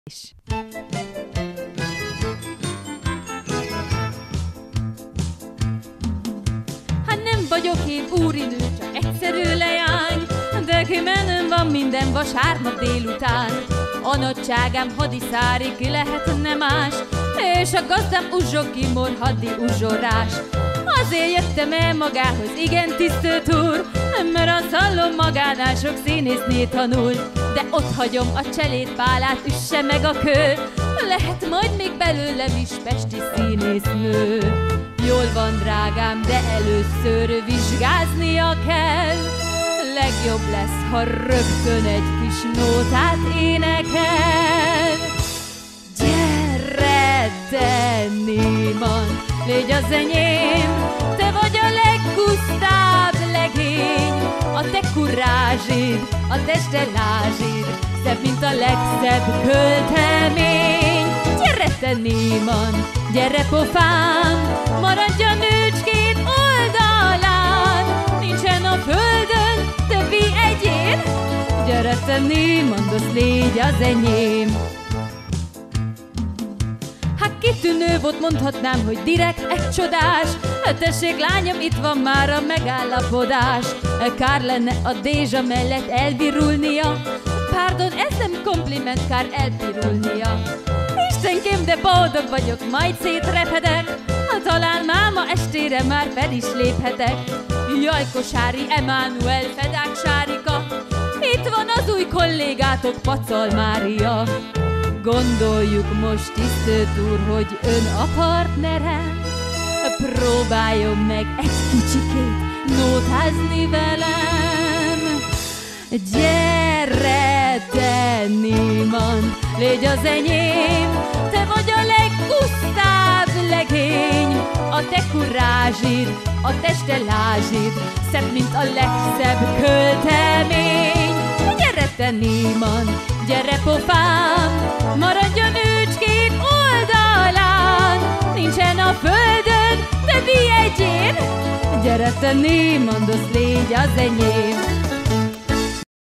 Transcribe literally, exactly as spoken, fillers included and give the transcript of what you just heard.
is. Hát nem vagyok én úrinő, csak egyszerű leány, de kimenőm van minden vasárnap délután. A nagyságám hadiszári ki lehetne más, és a gazdám uzsok ki morhadi uzsorás. Azért jöttem el magához, igen tisztelt úr, mert a szallom magánál sok színésznét tanul. De ott hagyom a cselédpálát, üsse meg a kő, lehet majd még belőlem is pesti színésznő. Jól van drágám, de először vizsgáznia kell, legjobb lesz, ha rögtön egy kis nótát énekel. Gyere te, Néman, légy az enyém, te vagy a leggusztább legény. A te kurázsid, a teste lázsid, szebb, mint a legszebb költemény. Gyere te, Néman, gyere pofám, maradj a nőcskét oldalán. Nincsen a földön többi egyén, gyere te, Néman, azt légy az enyém. Hát kitűnő volt, mondhatnám, hogy direkt egy csodás. Tessék lányom, itt van már a megállapodás. Kár lenne a Dézsa mellett elvirulnia. Pardon, ez nem kompliment, kár elpirulnia. Istenkém, de boldog vagyok, majd szétrepedek. Talán máma estére már fel is léphetek. Jaj, Kosári Emánuel, Fedák Sárika, itt van az új kollégátok, Pacal Mária. Gondoljuk most, tisztelt úr, hogy ön a partnerem, próbáljon meg egy kicsikét nótázni velem. Gyere te, Néman, légy az enyém, te vagy a leggusztább legény. A te kurázsid, a teste lázsid, szebb, mint a legszebb költemény. Gyere te, Néman, gyere pofám, maradj a nőcskét oldalán. Nincsen a földön többi egyén, gyere te, Néman, azt légy az enyém.